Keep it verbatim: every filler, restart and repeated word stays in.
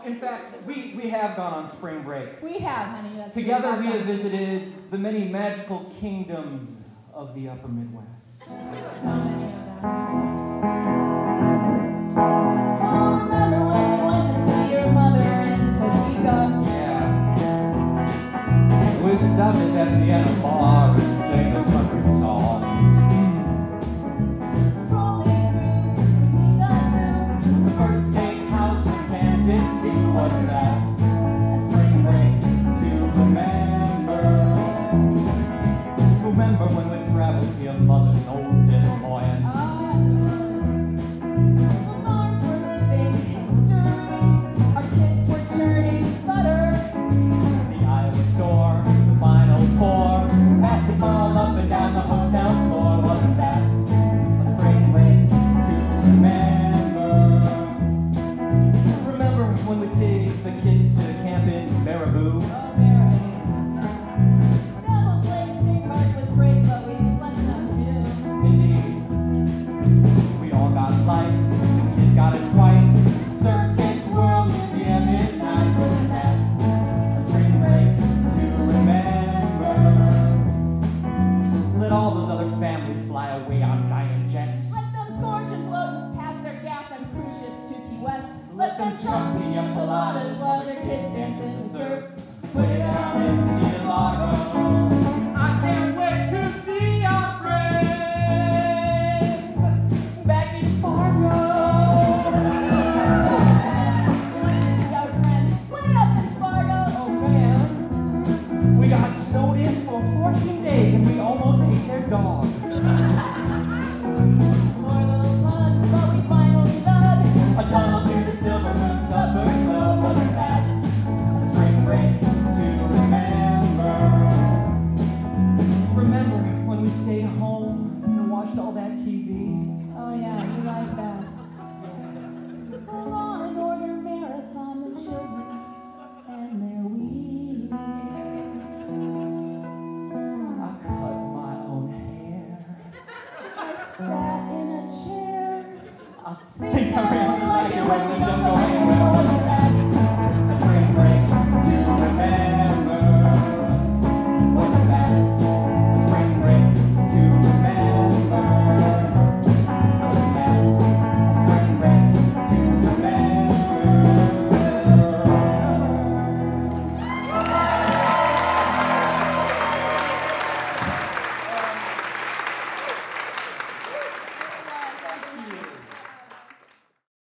in fact, we, we have gone on spring break. We have, honey. That's Together we have have visited the many magical kingdoms of the upper Midwest. So many of them. Oh, remember when you went to see your mother in Topeka? Yeah. We stopped at that piano bar and sang those country songs. Strolling through Topeka Zoo. The first steakhouse in Kansas too, wasn't that a spring break to remember? Remember when we traveled to your mother's old Des Moines? Ah, the farms were living history. Our kids were churning butter. The Iowa store, the fine old pour, basketball up and down the hotel floor. Wasn't that a spring break to remember? Remember when we take the kids to camp in Marabou? Oh, Mary. Devil's Lake State Park was great, but we slept until noon. Indeed, we all got lice, the kids got it twice. Circus World Museum is nice, wasn't that a spring break to remember? Let all those other families fly away on giant jets. Let them gorge and bloat and pass their gas on cruise ships to Key West. Let them chug pina coladas while their kids dance in the surf. Put it down in Key Largo.